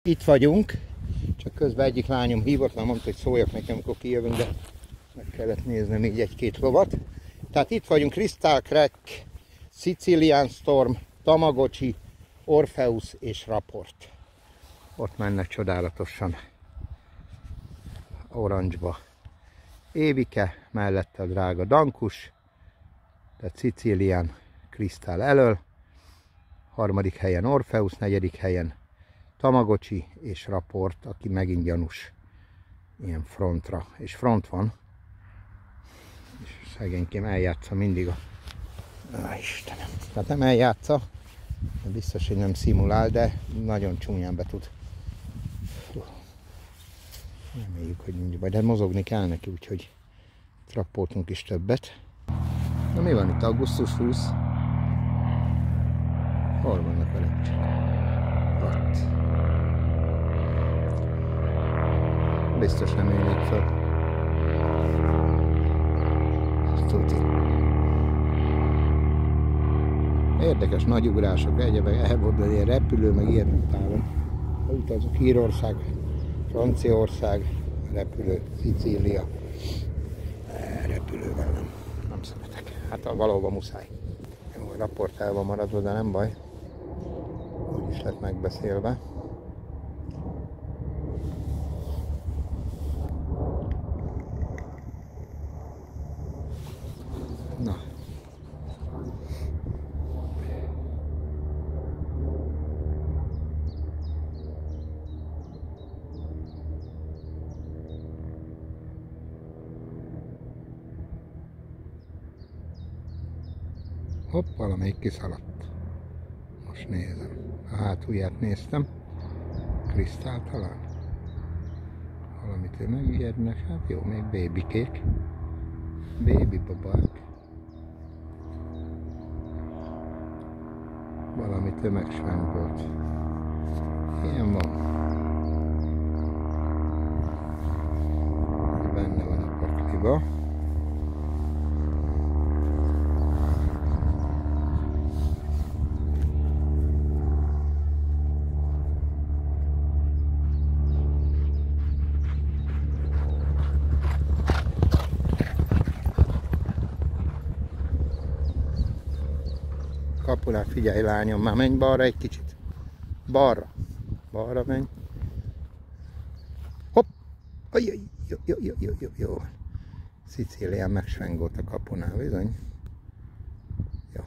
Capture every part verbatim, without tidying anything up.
Itt vagyunk, csak közben egyik lányom hívott, már mondta, hogy szóljak nekem, amikor kijövünk, de meg kellett néznem így egy-két lovat. Tehát itt vagyunk, Crystal Crack, Sicilian Storm, Tamagotchi, Orpheus és Rapport. Ott mennek csodálatosan orancsba. Évike, mellette a drága Dankus, tehát Sicilian Crystal elől, harmadik helyen Orpheus, negyedik helyen Tamagotchi és Rapport, aki megint gyanús ilyen frontra, és front van, és szegénykém eljátsza mindig a... Á, Istenem, tehát nem eljátsza, biztos, hogy nem szimulál, de nagyon csúnyán be tud. Reméljük, hogy nincs baj, de mozogni kell neki, úgyhogy trappoltunk is többet. Na mi van itt, augusztus huszadik? Hol vannak a lepcsek? Ott. Biztos nem ülnék fel. Tuti. Érdekes nagy ugrások, egyébként el volt ilyen repülő, meg ilyen utálom. Utazok Írország, Franciaország, repülő, Szicília. Repülővel nem, nem szeretek. Hát valóban muszáj. Jó, a Rapport el van maradva, de nem baj. Úgy is lett megbeszélve. Na. Hopp, valamelyik kiszaladt. Most nézem. A hátulját néztem. Krisztál talán. Valamit ő megijednek. Hát jó, még bébikék. Bébi babák. Valami tömegsveng volt. Ilyen van. Benne van a pakliba. Kapunál, figyelj lányom, már menj balra egy kicsit. Balra. Balra menj. Hopp! Ajjaj, jó, jó, jó, jó, jó, jó. Szicílián megsvengolt a kapunál, bizony. Jó.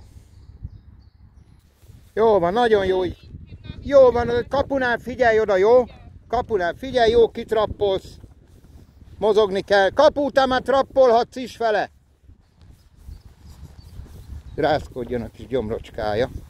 Jó van, nagyon jó. Jó van, kapunál figyelj oda, jó? Kapunál figyelj, jó, kitrappolsz. Mozogni kell. Kapu után már trappolhatsz is vele. Rászkodjon a kis gyomrocskája.